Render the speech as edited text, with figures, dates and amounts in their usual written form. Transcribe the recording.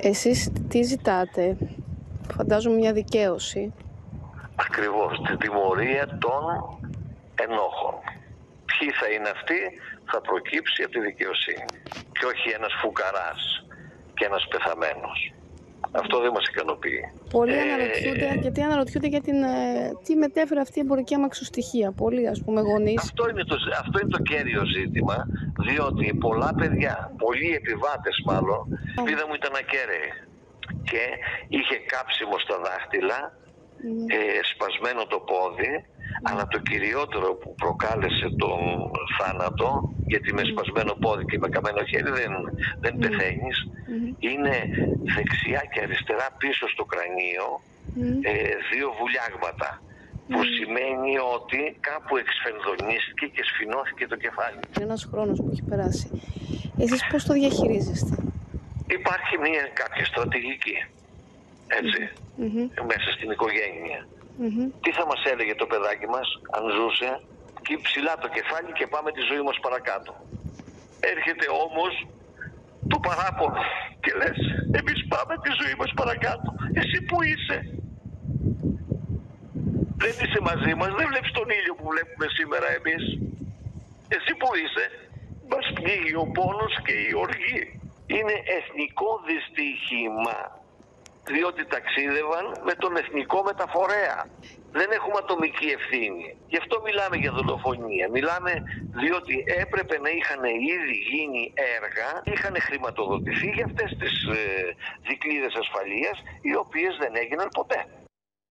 Εσείς τι ζητάτε? Φαντάζομαι μια δικαίωση. Ακριβώς, τη τιμωρία των ενόχων. Ποιοι θα είναι αυτοί, θα προκύψει από τη δικαιοσύνη. Και όχι ένας φουκαράς και ένας πεθαμένος. Αυτό δεν μας ικανοποιεί. Πολλοί αναρωτιούνται, αρκετοί αναρωτιούνται για τι μετέφερε αυτή η εμπορική αμαξοστοιχεία. Πολλοί, ας πούμε, γονείς. Αυτό είναι το κέριο ζήτημα, διότι πολλά παιδιά, πολλοί επιβάτες μάλλον, η πίδα μου ήταν ακέραιη και είχε κάψιμο στα δάχτυλα, σπασμένο το πόδι, αλλά το κυριότερο που προκάλεσε τον θάνατο, γιατί με σπασμένο πόδι και με καμένο χέρι δεν πεθαίνεις, είναι δεξιά και αριστερά πίσω στο κρανίο, δύο βουλιάγματα, που σημαίνει ότι κάπου εξφενδονίστηκε και σφινώθηκε το κεφάλι. Είναι ένας χρόνος που έχει περάσει. Εσείς πώς το διαχειρίζεστε? Υπάρχει κάποια στρατηγική, έτσι, μέσα στην οικογένεια. Τι θα μας έλεγε το παιδάκι μας αν ζούσε? Και ψηλά το κεφάλι και πάμε τη ζωή μας παρακάτω. Έρχεται όμως το παράπονο και λες, εμείς πάμε τη ζωή μας παρακάτω. Εσύ που είσαι? Δεν είσαι μαζί μας, δεν βλέπεις τον ήλιο που βλέπουμε σήμερα εμείς. Εσύ που είσαι? Μας πνίγει ο πόνος και η οργή. Είναι εθνικό δυστύχημα, διότι ταξίδευαν με τον εθνικό μεταφορέα. Δεν έχουμε ατομική ευθύνη. Γι' αυτό μιλάμε για δολοφονία. Μιλάμε διότι έπρεπε να είχαν ήδη γίνει έργα, είχαν χρηματοδοτηθεί για αυτές τις δικλείδες ασφαλείας, οι οποίες δεν έγιναν ποτέ.